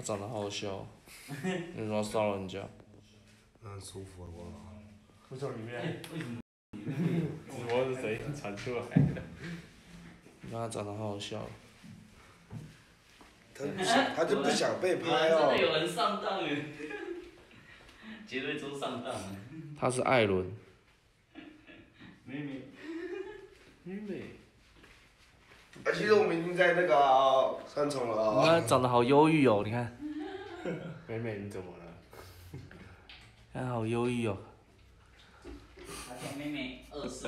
长得好好笑、喔，你为什么要骚扰人家？ 很舒服好不好？ 不从里面。直播是谁传出来的？ 你看他长得好好笑、喔。 他就不想被拍哦。 真的有人上当哎，绝对都上当了。 他是艾伦。 妹妹。 妹妹。 其实我们已经在那个三重了啊。 你看长得好忧郁哦，你看。 妹妹你怎么了？ 看好忧郁哦。 而且妹妹24。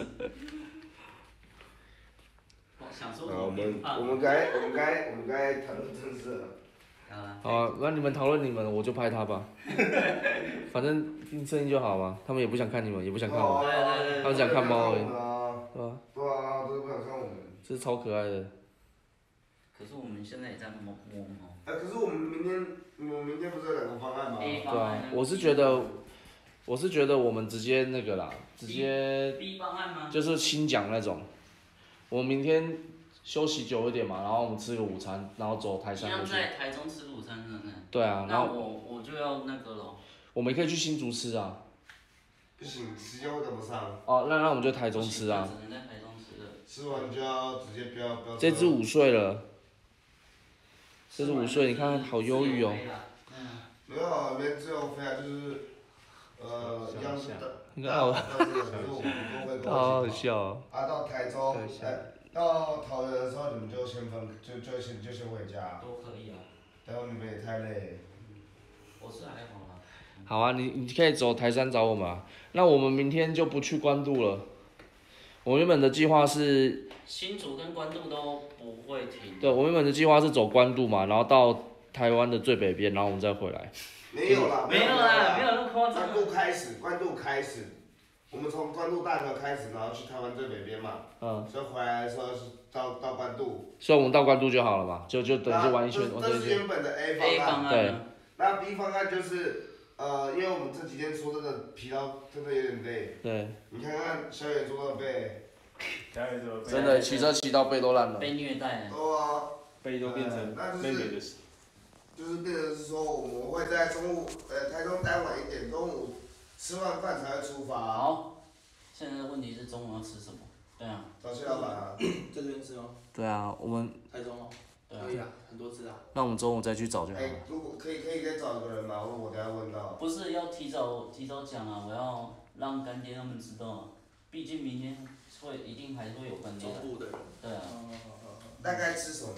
想说我们该谈论正事了。 好啊，那你们讨论你们，我就拍他吧。反正听声音就好嘛，他们也不想看你们，也不想看我，他们想看猫而已，对吧？ 对啊，都不想看我们。 这是超可爱的。 可是我们现在也在摸猫。 可是我们明天不是有2个方案吗？ 对啊，我是觉得我们直接那个啦，直接 B 方案吗？ 就是新讲那种，我们明天休息久一点嘛，然后我们吃个午餐，然后走台山回去。 一样在台中吃午餐，是不是？ 对啊，然后我就要那个了。 我们也可以去新竹吃啊。 不行，时间会跟不上。 哦，那我们就台中吃啊。 只能在台中吃了。 吃完就要直接飙。 这只5岁了。这只5岁，你看好忧郁哦。 没有，没自由飞啊，就是央视的。 你看好。好好笑哦。 到台中，到桃园的时候，你们就先回家。 都可以啊。 然后你们也太累。 我是还好啦。 好啊，你可以走台山找我们啊。那我们明天就不去关渡了。我原本的计划是。 新竹跟关渡都不会停。 对，我原本的计划是走关渡嘛，然后到台湾的最北边，然后我们再回来。 没有啦， 没有那么夸张。 关渡开始，我们从关渡大桥开始，然后去台湾最北边嘛。所以回来的时候是到关渡。 所以我们到关渡就好了嘛，就等于玩一圈。 这是原本的 A 方案。 对。 那 B 方案就是，因为我们这几天说真的疲劳，真的有点累。 对。 你看看小野猪的背。 真的骑车骑到背都烂了。 被虐待。 对啊。 背都变成妹妹的。 就是变成是说，我们会在中午，台中待晚一点，中午吃完饭才会出发。 好，现在的问题是中午要吃什么？对啊。 找谢老板啊。 在这边吃吗？ 对啊，我们。 台中哦。可以啊，很多次啊。 那我们中午再去找就好了。 如果可以再找一个人吗？我等下问到。 不是要提早讲啊，我要让干爹他们知道啊，毕竟明天一定还是会有干爹。 中部的人。 对啊。 大概吃什么？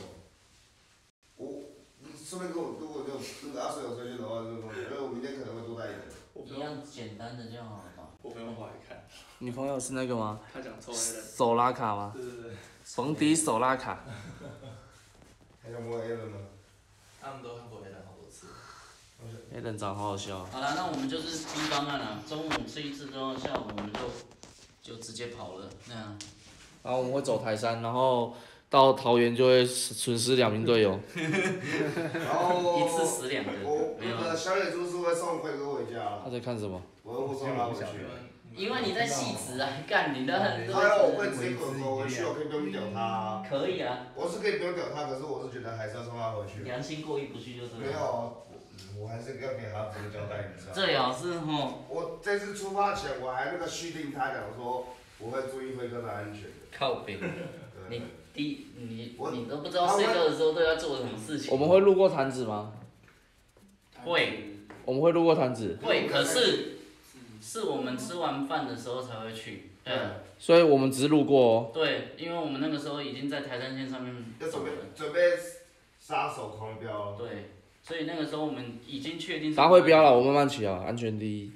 顺便跟我，如果那个阿水有推荐的话，因为我明天可能会多带一点。 一样简单的就好了吧。 我朋友跑来看。 女朋友是那个吗？ 他想抽 A 人。 手拉卡吗？ 对。 冯迪手拉卡。 还想摸 A 人吗？ 他们都看过 A 人好多次。 A 人长好好笑。 好了，那我们就是 B 方案了，中午吃一次之后，下午我们就直接跑了，那样。 然后我们会走台山，然后。到桃园就会损失2名队友。 然后一次死2个。 我小野猪是会送辉哥回家。 他在看什么？ 我又不送他回去。 因为你在戏子啊，干你的很多。 我会直接走回去，我可以不用屌他。 可以啊。 我是可以不用屌他，可是我是觉得还是要送他回去。 良心过意不去就是。 没有，我还是要给他这个交代，你知道吗？ 最好是吼。 我这次出发前我还续订他讲说，我会注意辉哥的安全。 靠北。你都不知道睡觉的时候都要做什么事情。 我们会路过潭子吗？ 会。 我们会路过潭子。 会，可是我们吃完饭的时候才会去。对。 所以我们只是路过哦。 对，因为我们那个时候已经在台山线上面。 要准备杀手狂飙。 对，所以那个时候我们已经确定。 他会飙了，我慢慢骑啊，安全第一。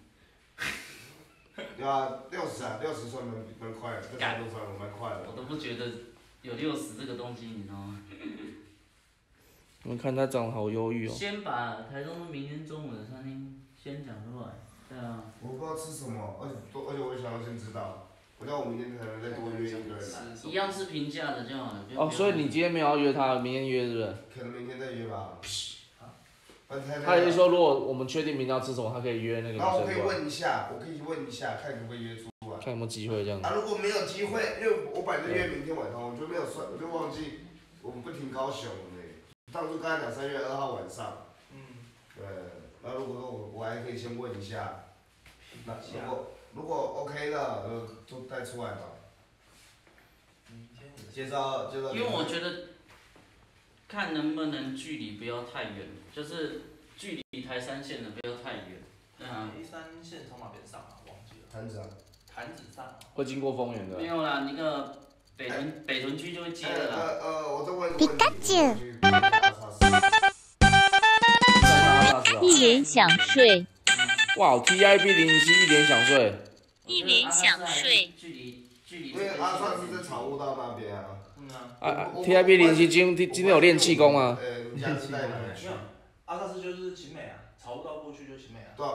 对啊，60算蛮快的，这速度算蛮快的。 我都不觉得有60这个东西，你知道吗？ 我们看他长得好忧郁哦。 先把台中明天中午的餐厅先讲出来，对啊。 我不知道吃什么，而且我想要先知道，我知道我明天可能再多约一个人来。 一样是平价的就好了。 哦，所以你今天没有要约他，明天约是不是？ 可能明天再约吧。 他也就是说，如果我们确定明天要吃什么，他可以约那个女生过来。 然后我可以问一下，看可不可以约出来。 看有没有机会这样。 如果没有机会，因为我本来就约明天晚上，我就没有算，我就忘记我们不停高雄了呢。当初刚才讲3月2号晚上， 对，那如果说我还可以先问一下，那如果 OK 的，就带出来吧。介绍。 因为我觉得，看能不能距离不要太远，就是距离台三线的不要太远。 台三线从哪边上啊？忘记了。 坛子啊。 坛子上。 会经过丰原的。 没有啦，那个北屯区就会接了啦。 我再问一个问题。 一脸想睡。 哇 ，TIP 07一脸想睡。 一脸想睡。 距离。 因为阿算是在草悟道那边啊。 TIP 07今天有练气功啊。 你家是在哪里区？ 阿萨斯就是秦美啊，草悟道过去就秦美啊。 对。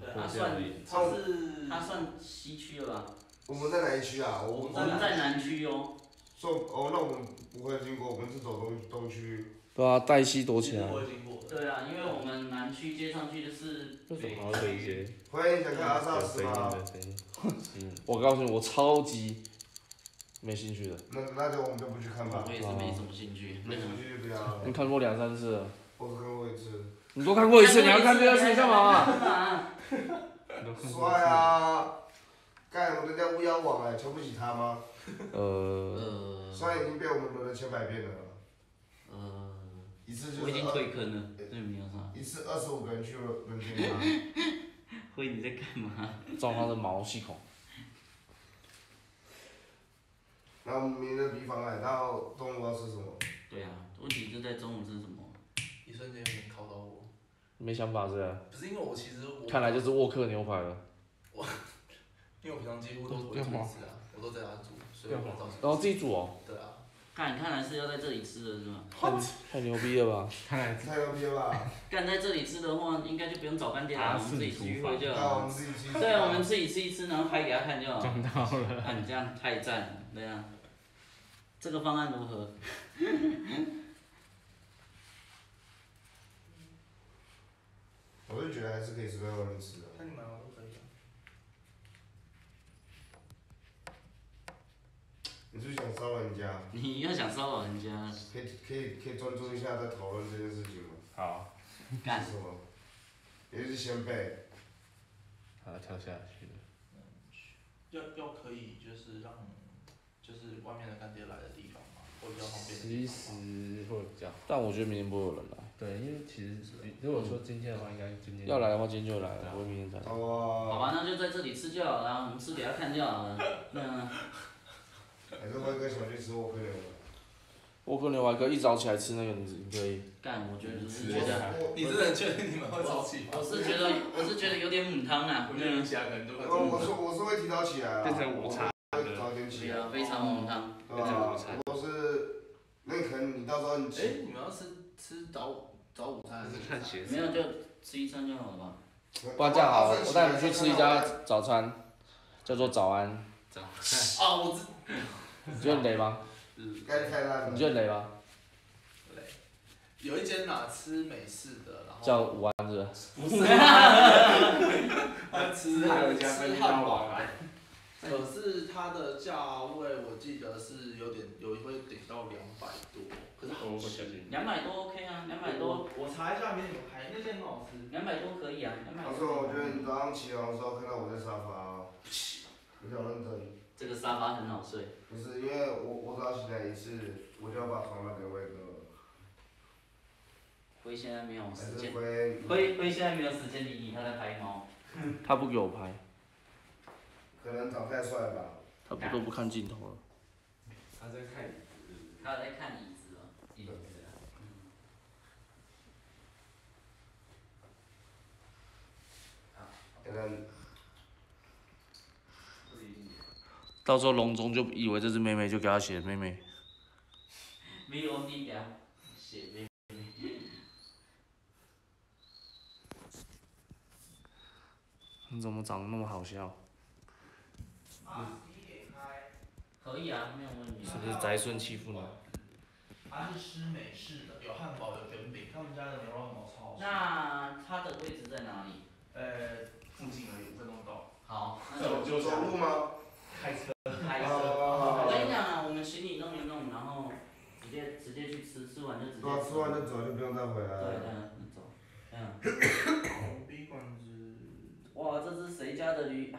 他算西区了吧？ 我们在哪一区啊？ 我们在南区哦。 那我们不会经过，我们是走东区。 对啊，黛西躲起来。 对啊，因为我们南区接上去的是北。 欢迎想看阿萨斯吗？ 我告诉你，我超级没兴趣的。 那就我们就不去看吧。 我也是没什么兴趣。 没兴趣就不要。 你看过2、3次了。 我只看过1次。 你都看过1次，你要看第2次你干嘛？ 帅啊！干，人家巫妖王哎，瞧不起他吗？帅已经被我们轮了千百遍了。一次就是。 我已经退坑了，这没有啥。 一次25个人去轮天堂。 辉，你在干嘛？ 撞他的毛细孔。 那我们明天比方案，到中午要吃什么？ 对啊，问题就在中午吃什么。 一瞬间有点考到我。 没想法是吧？ 不是因为我其实看来就是沃克牛排了。 因为我平常几乎都不会自己吃啊，我都在家煮，所以我很少吃。 然后自己煮哦。 对啊。 看来是要在这里吃的是吗？ 太牛逼了吧！ 太牛逼了吧！ 干在这里吃的话，应该就不用找饭店了，我们自己聚会就好。我们自己去。 对，我们自己吃一吃，然后拍给他看就好。 撞到了。 啊，你这样太赞了，对啊。这个方案如何？ 我就觉得还是可以吃在外面吃的。 看你们都可以。 你是不是想骚扰人家？ 你要想骚扰人家？ 可以专注一下在讨论这件事情吗？ 好。 干什么？也是先辈。 好，跳下去了。 要可以就是让就是外面的干爹来的地方嘛，会比较方便。 其实会比较。 但我觉得明天不会有人来。 对，因为其实如果说今天的话，应该今天。 要来的话，今天就来了，不会明天才来。 好吧，那就在这里吃就好了，我们吃给他看就好了。 还是辉哥想去吃沃克牛排。 沃克牛排可以一早起来吃那个，你可以。 干，我觉得你真的确定你们会早起吗？ 我是觉得有点母汤啊。 我觉得你起来可能就会。 我是会提早起来啊。 变成午餐。 早点起来。非常母汤。 对吧？我是，那可能你到时候你。 你们要吃早午餐还是看鞋子？ 没有就吃一餐就好了吧。 不然这样好了，我带你们去吃一家早餐，叫做早安。 早安。啊，我知。 你觉得雷吗？ 该太烂了。 你觉得雷吗？ 雷。有一间吃美式的，然后。 叫午安是不是。吃汉堡。可是它的价位我记得是会顶到200多，可是好吃。 200多 OK 啊，200多。 我查一下没怎么开，那间很好吃。 200多可以啊，200多。 老师，我觉得你早上起床的时候看到我在沙发，你想认真。 这个沙发很好睡。 不是，因为我只要起来一次，我就要把床拿给威哥。 辉现在没有时间。 辉现在没有时间理你，他在拍猫。 他不给我拍。 可能长太帅了吧。 他都不看镜头了。 他在看椅子。 他在看椅子了，椅子。 到时候隆中就以为这是妹妹，就给他写妹妹。 没有你给他写妹妹。 你怎么长得那么好笑？ 可以啊，没有问题。 是不是宅孙欺负你？ 它是吃美式的，有汉堡，有卷饼，他们家的牛肉汉堡超好吃。 那它的位置在哪里？ 附近而已，5分钟到。 好， 走路吗？ 开车。 我跟你讲啊，我们行李弄一弄，然后直接去吃，吃完就直接。 吃完就走，就不用再回来了。 对，你走。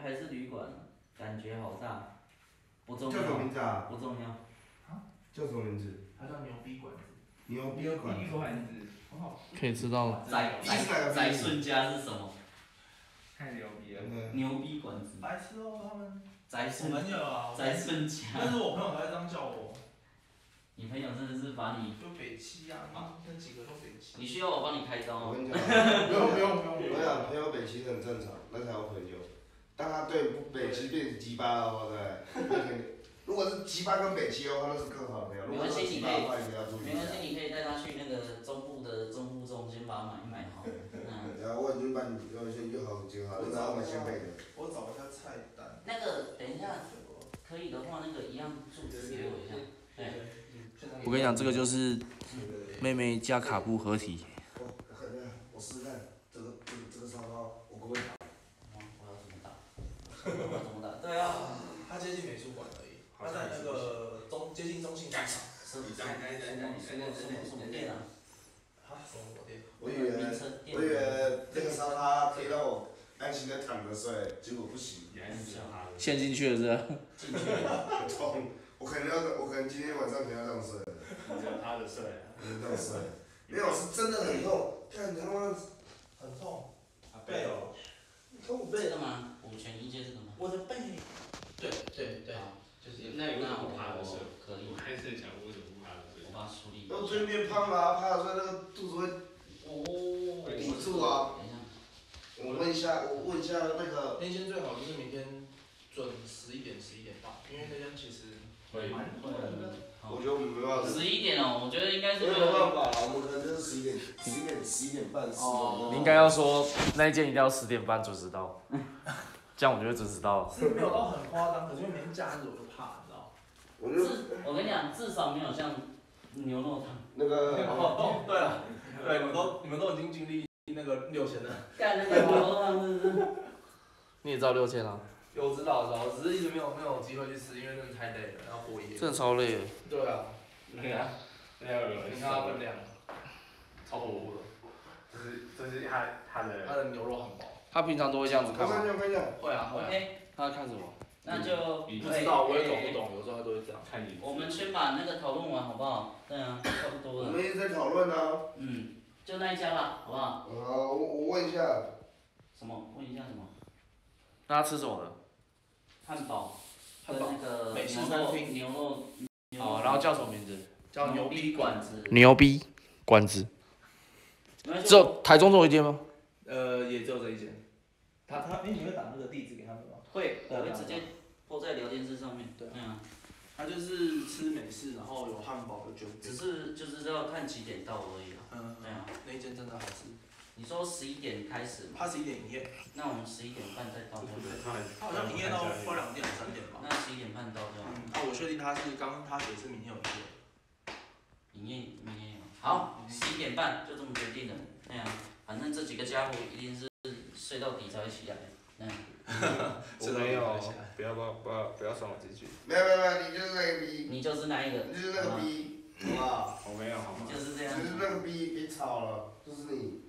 还是旅馆？感觉好大，不重要。 叫什么名字啊？ 不重要。 叫什么名字？ 它叫牛逼馆子。 牛逼馆子。 很好。 可以知道。 宰顺家是什么？ 太牛逼了。 牛逼馆子。 白痴哦，他们。 宰顺。 我朋友啊。 宰顺家。 但是我朋友才这样叫我。 你朋友真的是把你。 就北七啊，那几个都北七。 你需要我帮你开刀吗？ 我跟你讲，不用。我讲朋友北七很正常，那才有朋友。当他对北七变成鸡巴的话，对。如果是鸡巴跟北七的话，那是更好的朋友。 没关系，你可以。 没关系，你可以带他去那个中部的中部中，先把它买好。 然后我已经把你先约好时间好，然后买先备的。 我找一下菜单。 那个，等一下，可以的话，那个一样住址给我一下。对。 我跟你讲，这个就是妹妹加卡布合体。 我试试看，这个烧烤我可不可以打？ 我要怎么打？我要怎么打？对啊。 它接近美术馆而已，它在那个接近中信市场。 什么店啊？ 什么店？ 我以为这个烧烤可以让我安心的躺着睡，结果不行。 陷进去了是吧？ 进去了。 痛，我可能今天晚上可能要这样睡。 你就趴着睡。 这样睡。没有，是真的很痛，看他妈很痛。 背哦。痛背的吗？5拳1接这个吗？ 我的背。对。 就是那有什么趴着睡？ 可以。 我还是想为什么不趴着睡？ 我把它处理。 都最变胖了，趴着睡那个肚子会抵住啊。我问一下那个。 那间最好就是明天准11点半，因为那间其实蛮快的。 我觉得我们没办法。 11点哦，我觉得应该是。 没有办法，我们可能就是11点半。 你应该要说那一间一定要10点半准时到，这样我就会准时到。 是没有到很夸张，可是因为每天假日我就怕，你知道。 我跟你讲，至少没有像牛肉汤。 那个。 对了，对，你们都已经经历那个6000了。 干那个牛肉汤真是。 你也知道6000啊？ 我知道，只是一直没有机会去吃，因为真的太累了，然后过夜。 真的超累的。 对啊。 对啊。 你看它分量，超火锅的。 这是它的牛肉汉堡。 他平常都会这样子看吗？ 会啊。 OK。 他在看什么？ 那就。 不知道，我也搞不懂，有时候他都会这样。 我们先把那个讨论完好不好？对啊，差不多了。 我们一直在讨论啊。 就那一家吧，好不好？ 我问一下。 什么？问一下什么？ 那他吃什么的？ 汉堡。跟那个美式餐厅牛肉。 哦，然后叫什么名字？ 叫牛逼馆子。 牛逼馆子。只有台中这一间吗？ 也只有这一间。你会打那个地址给他们吗？ 会，我会直接播在聊天室上面。 对啊。他就是吃美式，然后有汉堡的卷饼。 只是就是要看几点到而已啊。对啊。 那一间真的好吃。 你说11点开始吗？ 他11点营业。 那我们11点半再到就好。 他好像营业到快2点3点吧。 那11点半到就好。 我确定他写是明天有营业。 明天有。好，11点半就这么决定了。对啊，反正这几个家伙一定是睡到底才会起来。 我没有，不要算我这句。 没有，你就是那个 B。 你就是那一个。 你就是那个 B， 好不好？ 我没有，好吗？ 就是这样。 就是那个 B， 别吵了，就是你。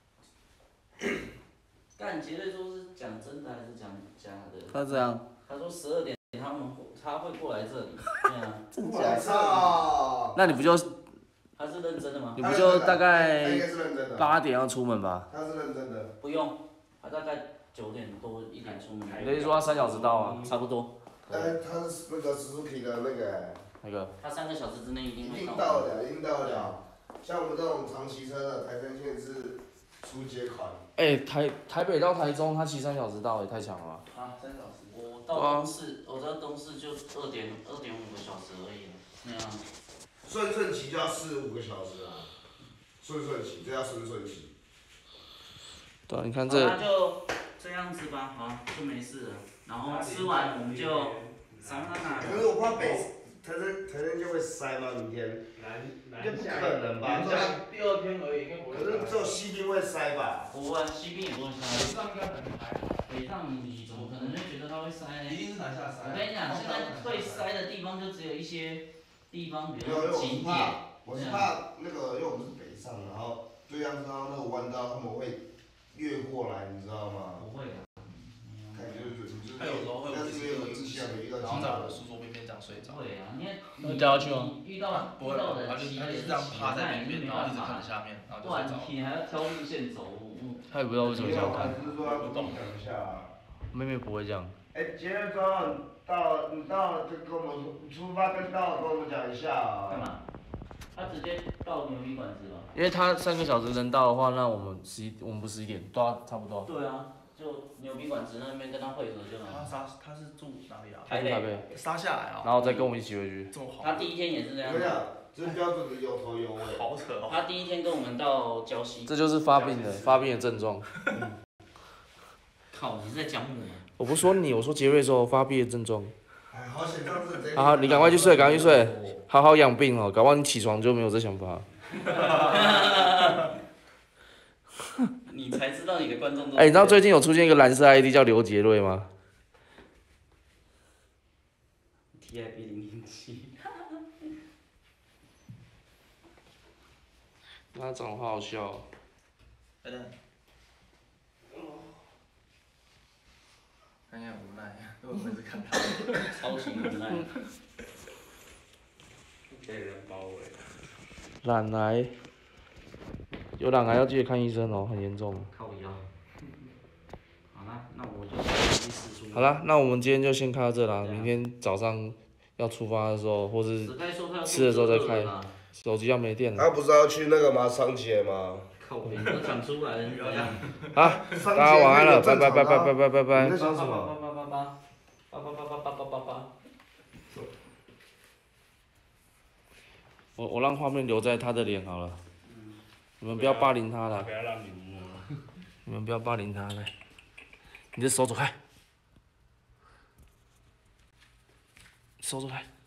干，杰瑞说是讲真的还是讲假的？ 他这样。 他说12点他会过来这里。对啊。 真假的？ 那你不就？ 他是认真的吗？ 你不就大概 8 点要出门吧？ 他是认真的。 不用，他大概9点多1点出门。 你的意思说他3小时到啊？差不多。 他是那个Suzuki的那个。 他3个小时之内一定会到。一定到得了。像我们这种长骑车的，台山线是初阶款。 台北到台中，他骑3小时到，也太强了吧 ！3小时。 我到东市就2.5个小时而已。那样。 顺骑就要4、5个小时啊。顺骑，这要顺骑。 对，你看这。 那就这样子吧，好，就没事了。然后吃完我们就上哪？ 可是我怕台山就会塞吗？明天？就不可能吧？ 第2天而已，应该不会。 可是只有西滨会塞吧？ 不会，西滨也不会塞。 北上应该很还好。 北上你怎么可能就觉得它会塞呢？ 一定是南下塞。 我跟你讲，现在会塞的地方就只有一些地方，比如说景点。 我是怕那个，因为我们是北上，然后对岸刚刚那个弯道他们会越过来，你知道吗？ 不会的。 感觉就是睡着。 会啊， 你掉下去吗？ 遇到不会，他就是这样趴在边边，然后一直看着下面，然后就不然睡着。 你还要挑路线走。 他也不知道为什么这样看。 是说要动讲一下啊。 妹妹不会这样。 节日周号你到了就跟我们出发跟到了跟我们讲一下啊。 干嘛？他直接到牛米馆子吧。 因为他3个小时能到的话，那我们不11点，对啊，差不多。 对啊，就牛米馆子那边跟他会合就好。 他是住哪里啊？ 台北。 杀下来啊。 然后再跟我们一起回去。 这么好。 他第一天也是这样。 这是标准的有头有尾。 好扯哦。 他第一天跟我们到礁溪。 这就是发病的症状。 靠，你是在讲我吗？ 我不说你，我说杰瑞说发病的症状。 哎，好险这样子。 好，你赶快去睡，赶快去睡，好好养病哦，搞不好你起床就没有这想法。 你才知道你的观众。 哎，你知道最近有出现一个蓝色 ID 叫刘杰瑞吗 ？TIP007。 他长得好好笑、哦。 他应该无奈，我每次看他。 超级无奈。 被人包围。 懒癌，有懒癌要记得看医生哦，很严重。 靠腰。好啦，那我就去试出。 好啦，那我们今天就先看到这啦，明天早上要出发的时候，或是吃的时候再开。手机要没电了。 他不是要去那个吗？桑杰吗？ 靠北，都讲出来了，你不要这样。 好，大家晚安了，拜拜拜拜拜拜拜拜。 你在想什么？ 我让画面留在他的脸好了，你们不要霸凌他了。 不要让你摸。 你们不要霸凌他，来，你的手走开，手走开。